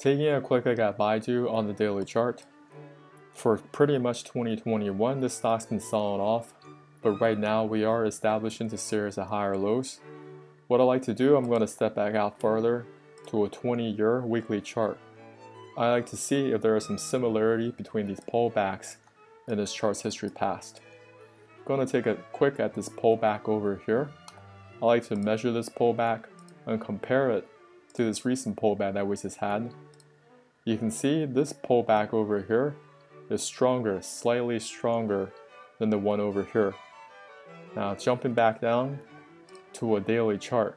Taking a quick look at Baidu on the daily chart. For pretty much 2021, this stock's been solid off, but right now we are establishing a series of higher lows. What I like to do, I'm going to step back out further to a 20-year weekly chart. I like to see if there is some similarity between these pullbacks in this chart's history past. I'm going to take a quick at this pullback over here. I like to measure this pullback and compare it to this recent pullback that we just had. You can see this pullback over here is stronger, slightly stronger than the one over here. Now jumping back down to a daily chart.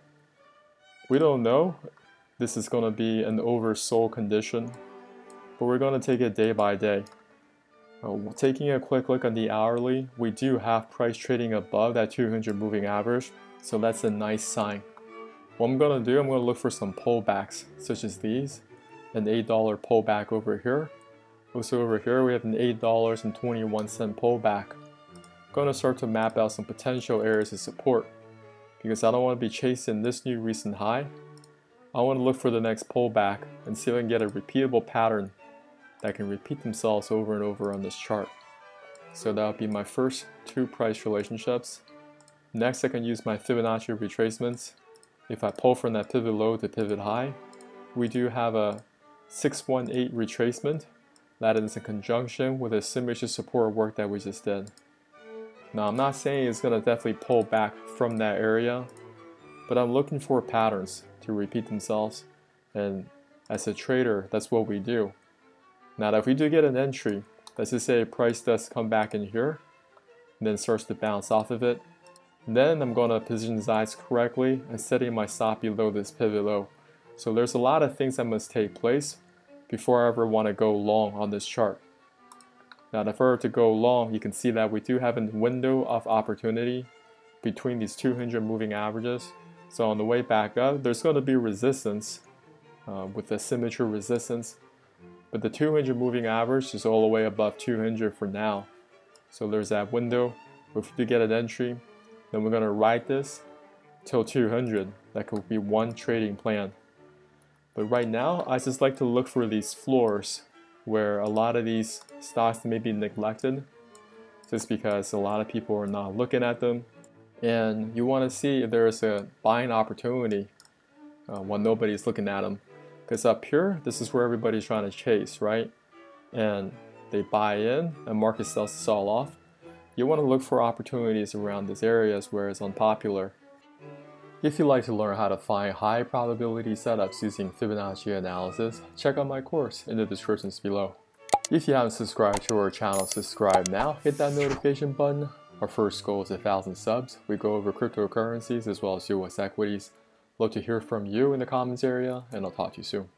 We don't know this is going to be an oversold condition, but we're going to take it day by day. Taking a quick look at the hourly, we do have price trading above that 200 moving average, so that's a nice sign. What I'm going to do, I'm going to look for some pullbacks such as these, an $8 pullback over here. Also over here we have an $8.21 pullback. I'm going to start to map out some potential areas of support because I don't want to be chasing this new recent high. I want to look for the next pullback and see if I can get a repeatable pattern that can repeat themselves over and over on this chart. So that would be my first two price relationships. Next, I can use my Fibonacci retracements. If I pull from that pivot low to pivot high, we do have a 618 retracement that is in conjunction with a symmetry support work that we just did. Now I'm not saying it's going to definitely pull back from that area, but I'm looking for patterns to repeat themselves, and as a trader that's what we do. Now if we do get an entry, let's just say price does come back in here and then starts to bounce off of it, then I'm going to position the eyes correctly and setting my stop below this pivot low. So there's a lot of things that must take place before I ever want to go long on this chart. Now if I were to go long, you can see that we do have a window of opportunity between these 200 moving averages. So on the way back up, there's going to be resistance with the symmetry resistance, but the 200 moving average is all the way above 200 for now. So there's that window. If you do get an entry, then we're going to ride this till 200. That could be one trading plan. But right now, I just like to look for these floors where a lot of these stocks may be neglected just because a lot of people are not looking at them. And you want to see if there is a buying opportunity when nobody's looking at them. Because up here, this is where everybody's trying to chase, right? And they buy in and market starts to sell off. You want to look for opportunities around these areas where it's unpopular. If you'd like to learn how to find high probability setups using Fibonacci analysis, check out my course in the descriptions below. If you haven't subscribed to our channel, subscribe now, hit that notification button. Our first goal is 1,000 subs. We go over cryptocurrencies as well as US equities. Love to hear from you in the comments area, and I'll talk to you soon.